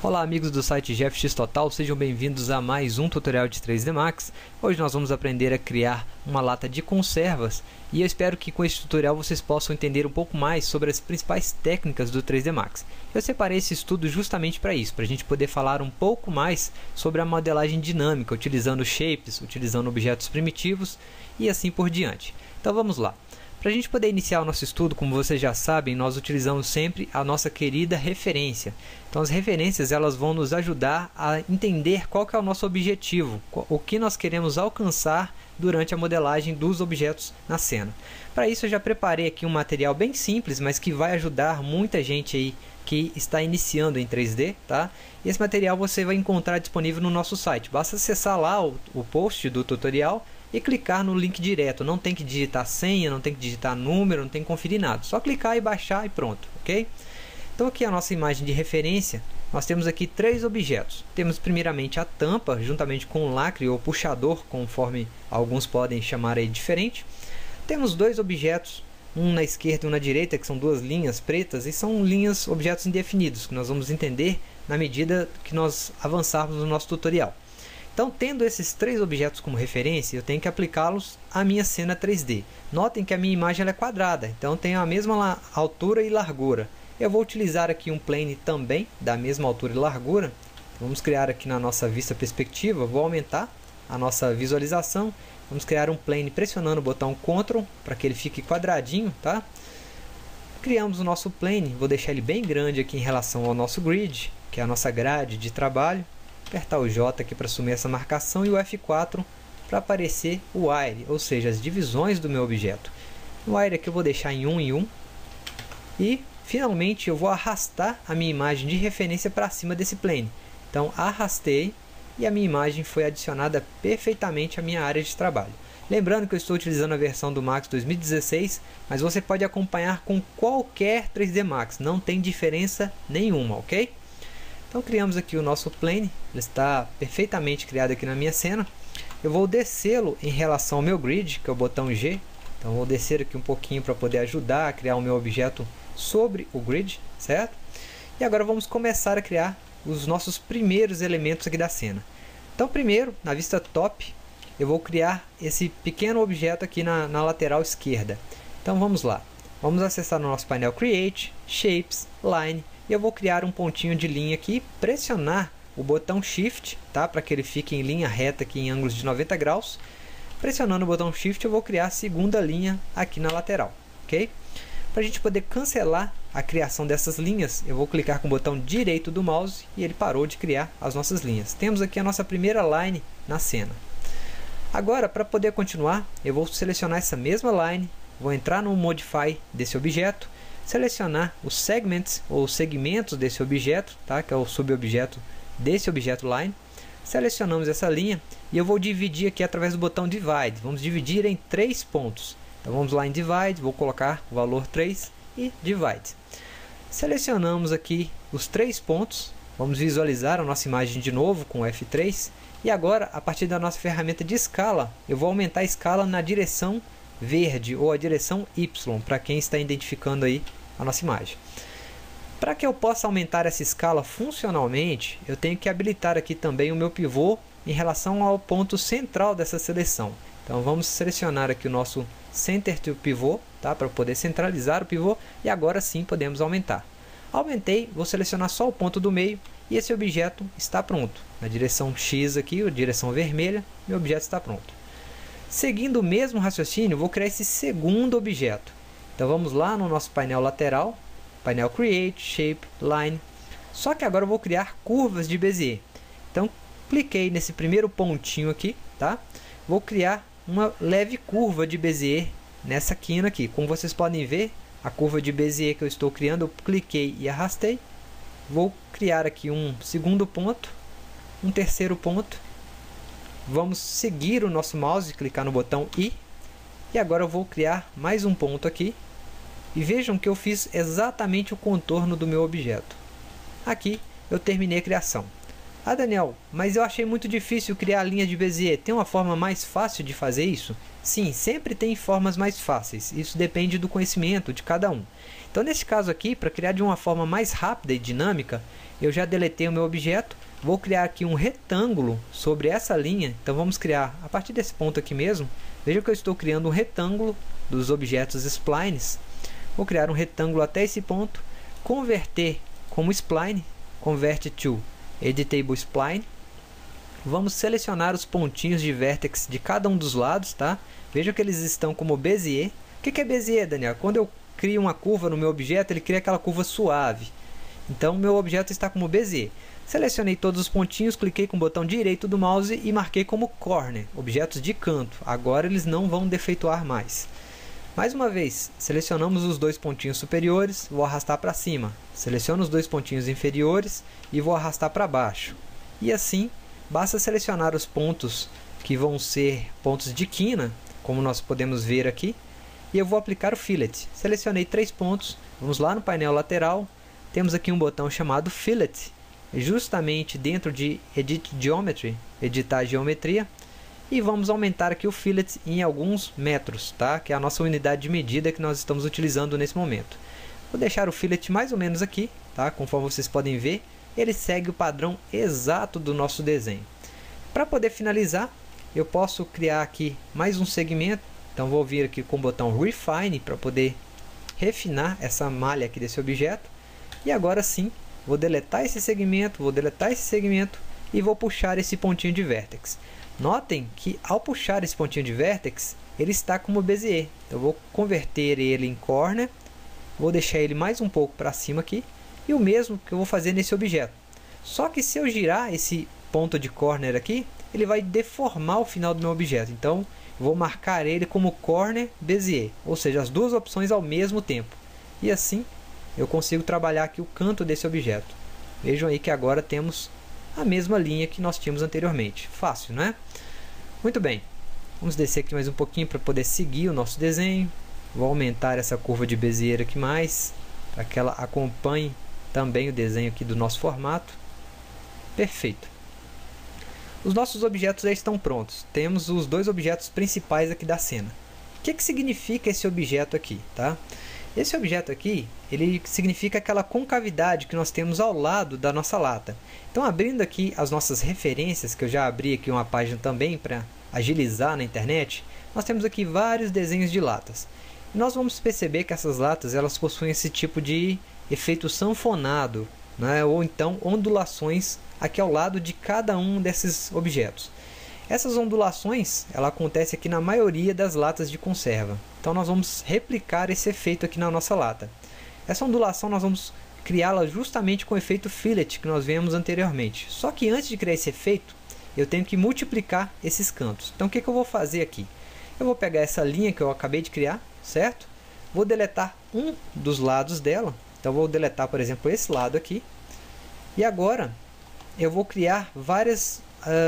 Olá amigos do site GFX Total, sejam bem-vindos a mais um tutorial de 3D Max. Hoje nós vamos aprender a criar uma lata de conservas e eu espero que com este tutorial vocês possam entender um pouco mais sobre as principais técnicas do 3D Max. Eu separei esse estudo justamente para isso, para a gente poder falar um pouco mais sobre a modelagem dinâmica, utilizando shapes, utilizando objetos primitivos e assim por diante. Então vamos lá. Para a gente poder iniciar o nosso estudo, como vocês já sabem, nós utilizamos sempre a nossa querida referência. Então as referências elas vão nos ajudar a entender qual que é o nosso objetivo, o que nós queremos alcançar durante a modelagem dos objetos na cena. Para isso eu já preparei aqui um material bem simples, mas que vai ajudar muita gente aí que está iniciando em 3D, tá? E esse material você vai encontrar disponível no nosso site. Basta acessar lá o post do tutorial e clicar no link direto. Não tem que digitar senha, não tem que digitar número, não tem que conferir nada. Só clicar e baixar e pronto, ok? Então aqui a nossa imagem de referência, nós temos aqui três objetos. Temos primeiramente a tampa, juntamente com o lacre ou puxador, conforme alguns podem chamar aí diferente. Temos dois objetos, um na esquerda e um na direita, que são duas linhas pretas, e são objetos indefinidos, que nós vamos entender na medida que nós avançarmos no nosso tutorial. Então, tendo esses três objetos como referência, eu tenho que aplicá-los à minha cena 3D. Notem que a minha imagem ela é quadrada, então tem a mesma altura e largura. Eu vou utilizar aqui um plane também da mesma altura e largura. Vamos criar aqui na nossa vista perspectiva, vou aumentar a nossa visualização. Vamos criar um plane pressionando o botão Ctrl para que ele fique quadradinho, tá? Criamos o nosso plane, vou deixar ele bem grande aqui em relação ao nosso grid, que é a nossa grade de trabalho. Apertar o J aqui para assumir essa marcação e o F4 para aparecer o wire, ou seja, as divisões do meu objeto. O wire aqui eu vou deixar em 1 em 1 e finalmente eu vou arrastar a minha imagem de referência para cima desse plane. Então arrastei e a minha imagem foi adicionada perfeitamente à minha área de trabalho. Lembrando que eu estou utilizando a versão do Max 2016, mas você pode acompanhar com qualquer 3D Max, não tem diferença nenhuma, ok? Então criamos aqui o nosso plane, ele está perfeitamente criado aqui na minha cena. Eu vou descê-lo em relação ao meu grid, que é o botão G. Então vou descer aqui um pouquinho para poder ajudar a criar o meu objeto sobre o grid, certo? E agora vamos começar a criar os nossos primeiros elementos aqui da cena. Então primeiro, na vista top, eu vou criar esse pequeno objeto aqui na lateral esquerda. Então vamos lá, vamos acessar no nosso painel Create, Shapes, Line. E eu vou criar um pontinho de linha aqui, pressionar o botão Shift, tá? Para que ele fique em linha reta aqui em ângulos de 90 graus. Pressionando o botão Shift eu vou criar a segunda linha aqui na lateral, ok? Para a gente poder cancelar a criação dessas linhas, eu vou clicar com o botão direito do mouse e ele parou de criar as nossas linhas. Temos aqui a nossa primeira line na cena. Agora, para poder continuar, eu vou selecionar essa mesma line, vou entrar no Modify desse objeto, selecionar os segments ou segmentos desse objeto, tá? Que é o subobjeto desse objeto line. Selecionamos essa linha e eu vou dividir aqui através do botão Divide. Vamos dividir em 3 pontos. Então vamos lá em Divide, vou colocar o valor 3 e Divide. Selecionamos aqui os 3 pontos. Vamos visualizar a nossa imagem de novo com F3. E agora, a partir da nossa ferramenta de escala, eu vou aumentar a escala na direção verde ou a direção Y, para quem está identificando aí a nossa imagem. Para que eu possa aumentar essa escala funcionalmente, eu tenho que habilitar aqui também o meu pivô em relação ao ponto central dessa seleção. Então vamos selecionar aqui o nosso Center to Pivot, tá? Para poder centralizar o pivô, e agora sim podemos aumentar. Aumentei, vou selecionar só o ponto do meio e esse objeto está pronto. Na direção X aqui, a direção vermelha, meu objeto está pronto. Seguindo o mesmo raciocínio, vou criar esse segundo objeto. Então vamos lá no nosso painel lateral, painel Create, Shape, Line. Só que agora eu vou criar curvas de Bezier. Então cliquei nesse primeiro pontinho aqui, tá? Vou criar uma leve curva de Bezier nessa quina aqui. Como vocês podem ver, a curva de Bezier que eu estou criando, eu cliquei e arrastei. Vou criar aqui um segundo ponto, um terceiro ponto. Vamos seguir o nosso mouse, clicar no botão I. E agora eu vou criar mais um ponto aqui. E vejam que eu fiz exatamente o contorno do meu objeto. Aqui eu terminei a criação. Ah, Daniel, mas eu achei muito difícil criar a linha de Bézier. Tem uma forma mais fácil de fazer isso? Sim, sempre tem formas mais fáceis. Isso depende do conhecimento de cada um. Então, nesse caso aqui, para criar de uma forma mais rápida e dinâmica, eu já deletei o meu objeto. Vou criar aqui um retângulo sobre essa linha. Então, vamos criar a partir desse ponto aqui mesmo. Veja que eu estou criando um retângulo dos objetos splines. Vou criar um retângulo até esse ponto. Converter como spline. Convert to Editable Spline. Vamos selecionar os pontinhos de vértex de cada um dos lados, tá? Veja que eles estão como Bézier. O que é Bézier, Daniel? Quando eu crio uma curva no meu objeto, ele cria aquela curva suave. Então, meu objeto está como Bézier. Selecionei todos os pontinhos, cliquei com o botão direito do mouse e marquei como corner, objetos de canto. Agora eles não vão defeituar mais. Mais uma vez, selecionamos os dois pontinhos superiores, vou arrastar para cima. Seleciono os dois pontinhos inferiores e vou arrastar para baixo. E assim, basta selecionar os pontos que vão ser pontos de quina, como nós podemos ver aqui. E eu vou aplicar o fillet. Selecionei 3 pontos, vamos lá no painel lateral. Temos aqui um botão chamado Fillet, justamente dentro de Edit Geometry, editar geometria. E vamos aumentar aqui o fillet em alguns metros, tá? Que é a nossa unidade de medida que nós estamos utilizando nesse momento. Vou deixar o fillet mais ou menos aqui, tá? Conforme vocês podem ver, ele segue o padrão exato do nosso desenho. Para poder finalizar, eu posso criar aqui mais um segmento. Então vou vir aqui com o botão Refine para poder refinar essa malha aqui desse objeto. E agora sim, vou deletar esse segmento, e vou puxar esse pontinho de vértex. Notem que ao puxar esse pontinho de vértex, ele está como Bézier. Então, eu vou converter ele em corner, vou deixar ele mais um pouco para cima aqui, e o mesmo que eu vou fazer nesse objeto. Só que se eu girar esse ponto de corner aqui, ele vai deformar o final do meu objeto. Então, eu vou marcar ele como corner Bézier, ou seja, as duas opções ao mesmo tempo. E assim, eu consigo trabalhar aqui o canto desse objeto. Vejam aí que agora temos a mesma linha que nós tínhamos anteriormente. Fácil, não é? Muito bem. Vamos descer aqui mais um pouquinho para poder seguir o nosso desenho. Vou aumentar essa curva de Bézier aqui mais, para que ela acompanhe também o desenho aqui do nosso formato. Perfeito. Os nossos objetos já estão prontos. Temos os dois objetos principais aqui da cena. O que significa esse objeto aqui, tá? Esse objeto aqui, ele significa aquela concavidade que nós temos ao lado da nossa lata. Então, abrindo aqui as nossas referências, que eu já abri aqui uma página também para agilizar na internet, nós temos aqui vários desenhos de latas. E nós vamos perceber que essas latas elas possuem esse tipo de efeito sanfonado, né? Ou então ondulações aqui ao lado de cada um desses objetos. Essas ondulações ela acontece aqui na maioria das latas de conserva. Então nós vamos replicar esse efeito aqui na nossa lata. Essa ondulação nós vamos criá-la justamente com o efeito fillet que nós vimos anteriormente. Só que antes de criar esse efeito, eu tenho que multiplicar esses cantos. Então o que eu vou fazer aqui? Eu vou pegar essa linha que eu acabei de criar, certo? Vou deletar um dos lados dela. Então vou deletar, por exemplo, esse lado aqui. E agora eu vou criar várias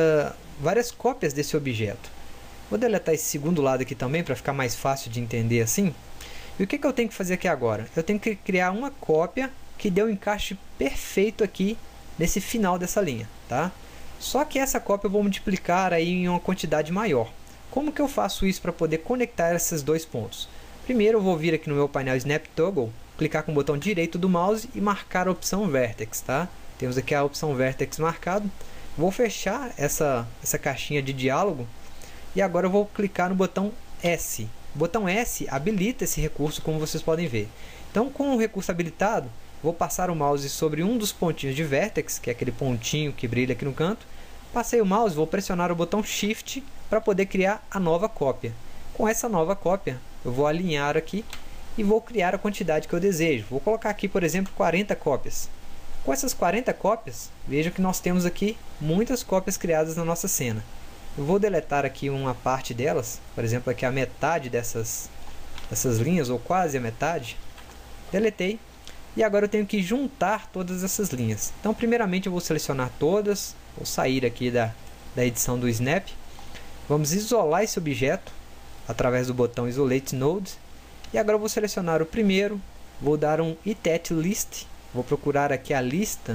cópias desse objeto. Vou deletar esse segundo lado aqui também para ficar mais fácil de entender assim. E o que eu tenho que fazer aqui agora? Eu tenho que criar uma cópia que dê um encaixe perfeito aqui nesse final dessa linha, tá? Só que essa cópia eu vou multiplicar aí em uma quantidade maior. Como que eu faço isso para poder conectar esses dois pontos? Primeiro eu vou vir aqui no meu painel Snap Toggle, clicar com o botão direito do mouse e marcar a opção Vertex, tá? Temos aqui a opção Vertex marcado. Vou fechar essa caixinha de diálogo e agora eu vou clicar no botão S. O botão S habilita esse recurso, como vocês podem ver. Então, com o recurso habilitado, vou passar o mouse sobre um dos pontinhos de Vertex, que é aquele pontinho que brilha aqui no canto. Passei o mouse, vou pressionar o botão Shift para poder criar a nova cópia. Com essa nova cópia, eu vou alinhar aqui e vou criar a quantidade que eu desejo. Vou colocar aqui, por exemplo, 40 cópias. Com essas 40 cópias, veja que nós temos aqui muitas cópias criadas na nossa cena. Eu vou deletar aqui uma parte delas, por exemplo, aqui a metade dessas linhas, ou quase a metade. Deletei. E agora eu tenho que juntar todas essas linhas. Então, primeiramente, eu vou selecionar todas. Vou sair aqui da edição do Snap. Vamos isolar esse objeto através do botão Isolate Node. E agora eu vou selecionar o primeiro. Vou dar um itet list. Vou procurar aqui a lista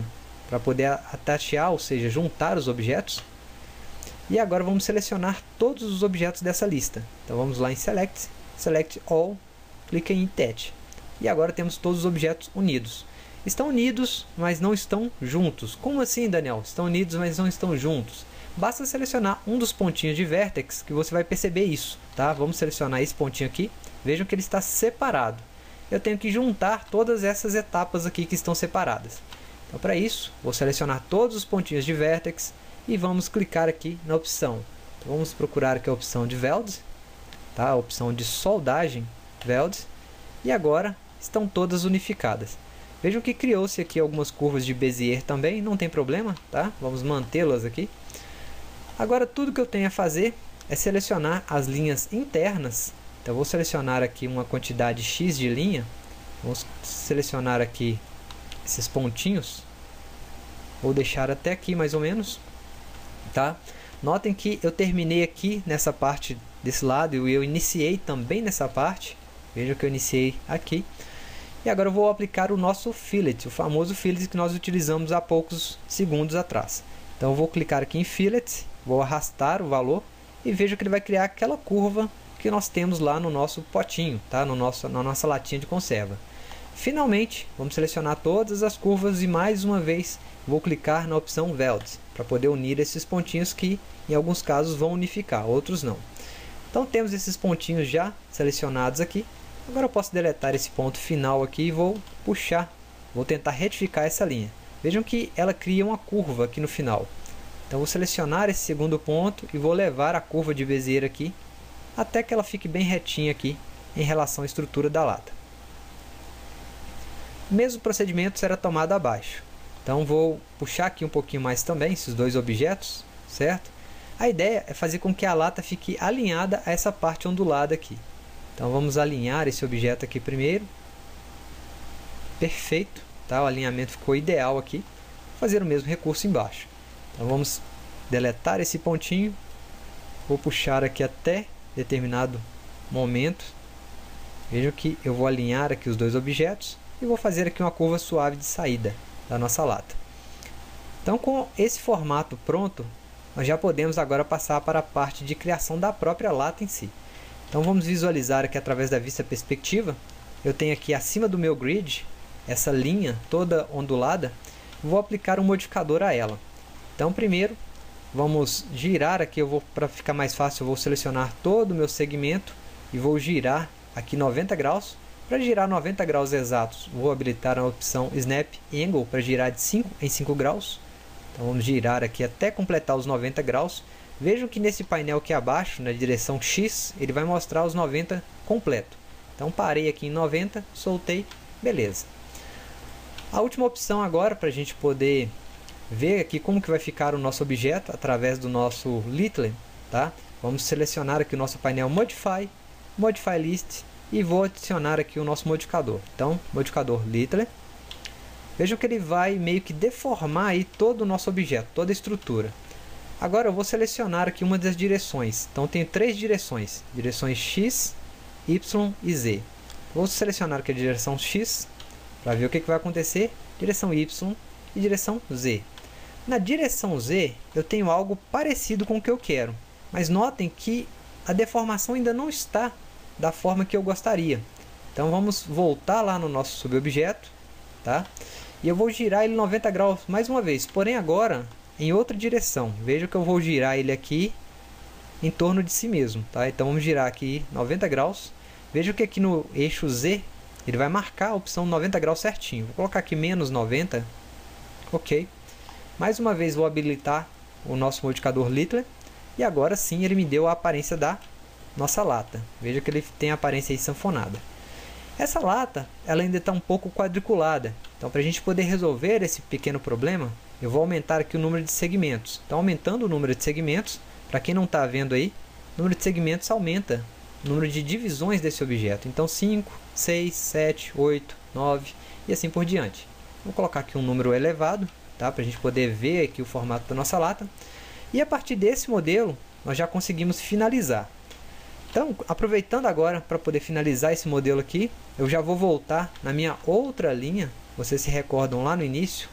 para poder atachear, ou seja, juntar os objetos. E agora vamos selecionar todos os objetos dessa lista. Então vamos lá em Select, Select All, clica em Attach. E agora temos todos os objetos unidos. Estão unidos, mas não estão juntos. Como assim, Daniel? Estão unidos, mas não estão juntos. Basta selecionar um dos pontinhos de Vertex que você vai perceber isso. Tá? Vamos selecionar esse pontinho aqui. Vejam que ele está separado. Eu tenho que juntar todas essas etapas aqui que estão separadas. Então, para isso, vou selecionar todos os pontinhos de Vertex e vamos clicar aqui na opção. Então, vamos procurar aqui a opção de Weld, tá? A opção de soldagem Weld. E agora estão todas unificadas. Vejam que criou-se aqui algumas curvas de Bezier também, não tem problema, tá? Vamos mantê-las aqui. Agora tudo que eu tenho a fazer é selecionar as linhas internas. Então eu vou selecionar aqui uma quantidade X de linha. Vamos selecionar aqui esses pontinhos. Vou deixar até aqui mais ou menos, tá? Notem que eu terminei aqui nessa parte desse lado e eu iniciei também nessa parte. Vejam que eu iniciei aqui. E agora eu vou aplicar o nosso fillet, o famoso fillet que nós utilizamos há poucos segundos atrás. Então eu vou clicar aqui em fillet, vou arrastar o valor e vejo que ele vai criar aquela curva que nós temos lá no nosso potinho, tá? Na nossa latinha de conserva. Finalmente, vamos selecionar todas as curvas e mais uma vez vou clicar na opção Weld, para poder unir esses pontinhos que em alguns casos vão unificar, outros não. Então temos esses pontinhos já selecionados aqui. Agora eu posso deletar esse ponto final aqui e vou puxar, vou tentar retificar essa linha. Vejam que ela cria uma curva aqui no final. Então vou selecionar esse segundo ponto e vou levar a curva de Bezier aqui até que ela fique bem retinha aqui em relação à estrutura da lata. O mesmo procedimento será tomado abaixo. Então vou puxar aqui um pouquinho mais também esses dois objetos, certo? A ideia é fazer com que a lata fique alinhada a essa parte ondulada aqui. Então vamos alinhar esse objeto aqui primeiro. Perfeito, tá? O alinhamento ficou ideal aqui. Vou fazer o mesmo recurso embaixo. Então vamos deletar esse pontinho. Vou puxar aqui até determinado momento. Vejam que eu vou alinhar aqui os dois objetos e vou fazer aqui uma curva suave de saída da nossa lata. Então com esse formato pronto, nós já podemos agora passar para a parte de criação da própria lata em si. Então vamos visualizar aqui através da vista perspectiva. Eu tenho aqui acima do meu grid, essa linha toda ondulada. Vou aplicar um modificador a ela. Então primeiro, vamos girar aqui, para ficar mais fácil, eu vou selecionar todo o meu segmento e vou girar aqui 90 graus. Para girar 90 graus exatos, vou habilitar a opção Snap Angle para girar de 5 em 5 graus. Então vamos girar aqui até completar os 90 graus. Vejam que nesse painel aqui abaixo, na direção X, ele vai mostrar os 90 completo. Então parei aqui em 90, soltei, beleza. A última opção agora, para a gente poder ver aqui como que vai ficar o nosso objeto através do nosso Littler, tá? Vamos selecionar aqui o nosso painel Modify, Modify List e vou adicionar aqui o nosso modificador. Então, modificador Littler. Vejam que ele vai meio que deformar aí todo o nosso objeto, toda a estrutura. Agora eu vou selecionar aqui uma das direções. Então tem três direções, direções X, Y e Z. Vou selecionar aqui a direção X para ver o que vai acontecer, direção Y e direção Z. Na direção Z eu tenho algo parecido com o que eu quero, mas notem que a deformação ainda não está da forma que eu gostaria. Então vamos voltar lá no nosso subobjeto, tá? E eu vou girar ele 90 graus mais uma vez, porém agora em outra direção. Veja que eu vou girar ele aqui em torno de si mesmo, tá? Então vamos girar aqui 90 graus. Veja que aqui no eixo Z ele vai marcar a opção 90 graus certinho. Vou colocar aqui menos 90. Ok. Mais uma vez vou habilitar o nosso modificador Littler. E agora sim ele me deu a aparência da nossa lata. Veja que ele tem a aparência aí sanfonada. Essa lata ela ainda está um pouco quadriculada. Então para a gente poder resolver esse pequeno problema, eu vou aumentar aqui o número de segmentos. Então aumentando o número de segmentos, para quem não está vendo aí, o número de segmentos aumenta o número de divisões desse objeto. Então 5, 6, 7, 8, 9 e assim por diante. Vou colocar aqui um número elevado, tá? Para a gente poder ver aqui o formato da nossa lata. E a partir desse modelo, nós já conseguimos finalizar. Então, aproveitando agora para poder finalizar esse modelo aqui, eu já vou voltar na minha outra linha. Vocês se recordam lá no início,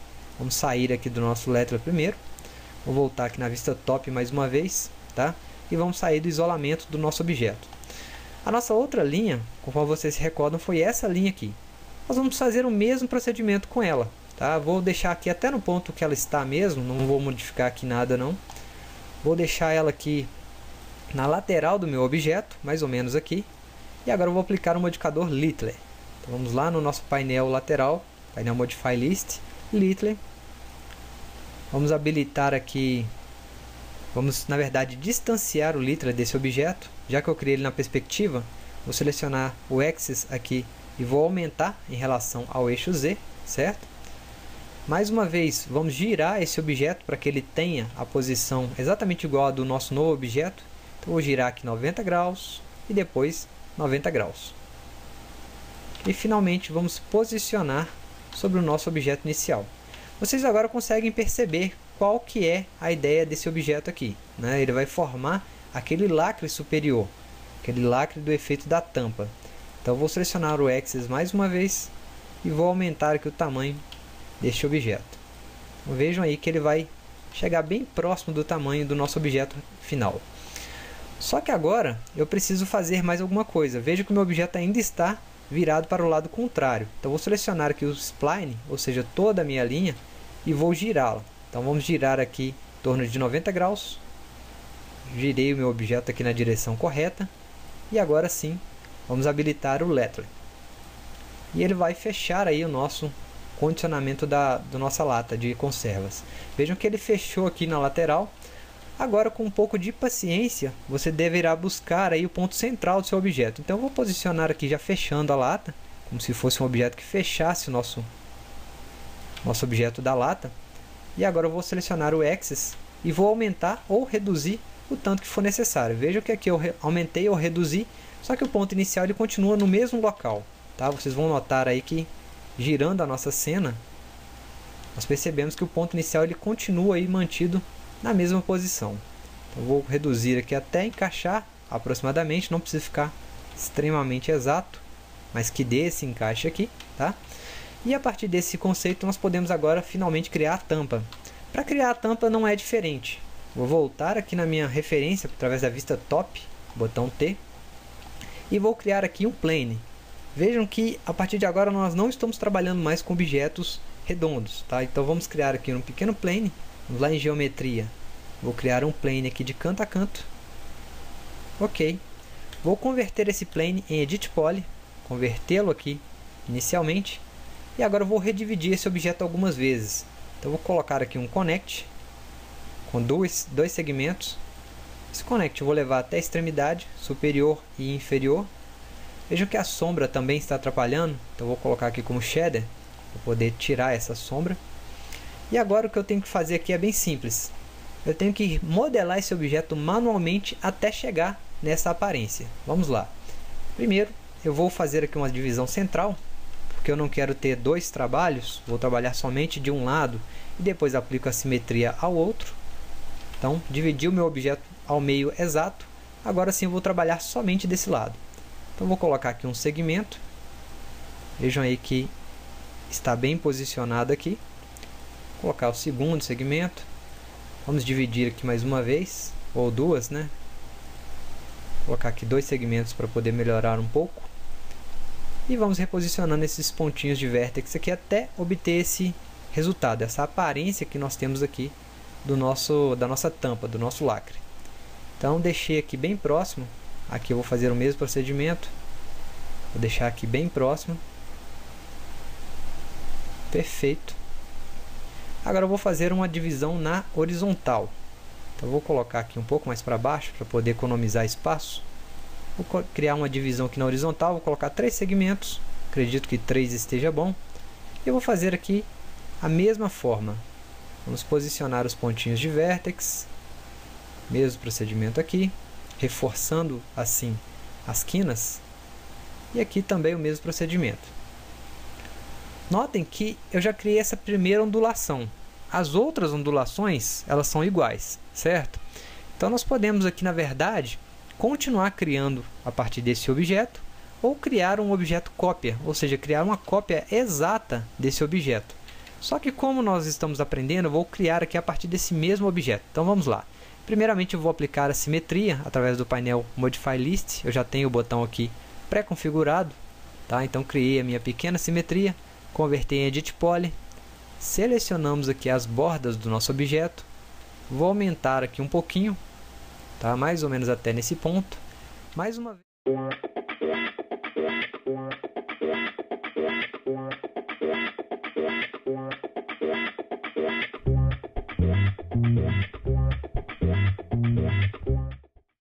Vamos sair aqui do nosso letra primeiro. Vou voltar aqui na vista top mais uma vez, tá? E vamos sair do isolamento do nosso objeto. A nossa outra linha, conforme vocês se recordam, foi essa linha aqui. Nós vamos fazer o mesmo procedimento com ela, tá? Vou deixar aqui até no ponto que ela está mesmo, não vou modificar aqui nada não. Vou deixar ela aqui na lateral do meu objeto, mais ou menos aqui. E agora eu vou aplicar o modificador Little. Então vamos lá no nosso painel lateral, painel Modify List, Little. Vamos habilitar aqui, vamos na verdade distanciar o Little desse objeto. Já que eu criei ele na perspectiva, vou selecionar o Axis aqui e vou aumentar em relação ao eixo Z, certo? Mais uma vez, vamos girar esse objeto para que ele tenha a posição exatamente igual a do nosso novo objeto. Então, vou girar aqui 90 graus e depois 90 graus. E finalmente, vamos posicionar sobre o nosso objeto inicial. Vocês agora conseguem perceber qual que é a ideia desse objeto aqui, né? Ele vai formar aquele lacre superior, aquele lacre do efeito da tampa. Então, vou selecionar o Axis mais uma vez e vou aumentar aqui o tamanho deste objeto. Então, vejam aí que ele vai chegar bem próximo do tamanho do nosso objeto final. Só que agora eu preciso fazer mais alguma coisa. Veja que o meu objeto ainda está virado para o lado contrário. Então, vou selecionar aqui o Spline, ou seja, toda a minha linha, e vou girá-la. Então, vamos girar aqui em torno de 90 graus. Girei o meu objeto aqui na direção correta. E agora sim, vamos habilitar o Letter. E ele vai fechar aí o nosso condicionamento da nossa lata de conservas. Vejam que ele fechou aqui na lateral. Agora, com um pouco de paciência, você deverá buscar aí o ponto central do seu objeto. Então, eu vou posicionar aqui já fechando a lata, como se fosse um objeto que fechasse o nosso objeto da lata. E agora eu vou selecionar o Axis e vou aumentar ou reduzir o tanto que for necessário. Veja que aqui eu aumentei ou reduzi, só que o ponto inicial ele continua no mesmo local, tá? Vocês vão notar aí que, girando a nossa cena, nós percebemos que o ponto inicial ele continua aí mantido na mesma posição. Então, vou reduzir aqui até encaixar aproximadamente, não precisa ficar extremamente exato, mas que dê esse encaixe aqui, tá? E a partir desse conceito nós podemos agora finalmente criar a tampa. Para criar a tampa não é diferente. Vou voltar aqui na minha referência através da vista top, botão T, e vou criar aqui um plane. Vejam que a partir de agora nós não estamos trabalhando mais com objetos redondos, tá? Então vamos criar aqui um pequeno plane. Vamos lá em geometria. Vou criar um plane aqui de canto a canto. Ok. Vou converter esse plane em Edit Poly, convertê-lo aqui inicialmente. E agora eu vou redividir esse objeto algumas vezes. Então vou colocar aqui um Connect com dois segmentos. Esse Connect eu vou levar até a extremidade superior e inferior. Vejam que a sombra também está atrapalhando, então vou colocar aqui como Shader para poder tirar essa sombra. E agora o que eu tenho que fazer aqui é bem simples. Eu tenho que modelar esse objeto manualmente até chegar nessa aparência. Vamos lá. Primeiro eu vou fazer aqui uma divisão central, porque eu não quero ter dois trabalhos, vou trabalhar somente de um lado e depois aplico a simetria ao outro. Então, dividi o meu objeto ao meio exato, agora sim eu vou trabalhar somente desse lado. Então, vou colocar aqui um segmento, vejam aí que está bem posicionado aqui. Vou colocar o segundo segmento, vamos dividir aqui mais uma vez, ou duas, né? Vou colocar aqui dois segmentos para poder melhorar um pouco. E vamos reposicionando esses pontinhos de vértex aqui até obter esse resultado, essa aparência que nós temos aqui da nossa tampa, do nosso lacre. Então deixei aqui bem próximo, aqui eu vou fazer o mesmo procedimento, vou deixar aqui bem próximo, perfeito. Agora eu vou fazer uma divisão na horizontal, então eu vou colocar aqui um pouco mais para baixo para poder economizar espaço. Vou criar uma divisão aqui na horizontal, vou colocar 3 segmentos, acredito que 3 esteja bom. E eu vou fazer aqui a mesma forma. Vamos posicionar os pontinhos de vértex, mesmo procedimento aqui, reforçando assim as quinas. E aqui também o mesmo procedimento. Notem que eu já criei essa primeira ondulação. As outras ondulações, elas são iguais, certo? Então nós podemos aqui, na verdade, continuar criando a partir desse objeto ou criar um objeto cópia, ou seja, criar uma cópia exata desse objeto. Só que como nós estamos aprendendo, eu vou criar aqui a partir desse mesmo objeto. Então vamos lá. Primeiramente eu vou aplicar a simetria através do painel Modify List. Eu já tenho o botão aqui pré-configurado, tá? Então criei a minha pequena simetria, converti em Edit Poly, selecionamos aqui as bordas do nosso objeto, vou aumentar aqui um pouquinho, tá? Mais ou menos até nesse ponto. Mais uma vez.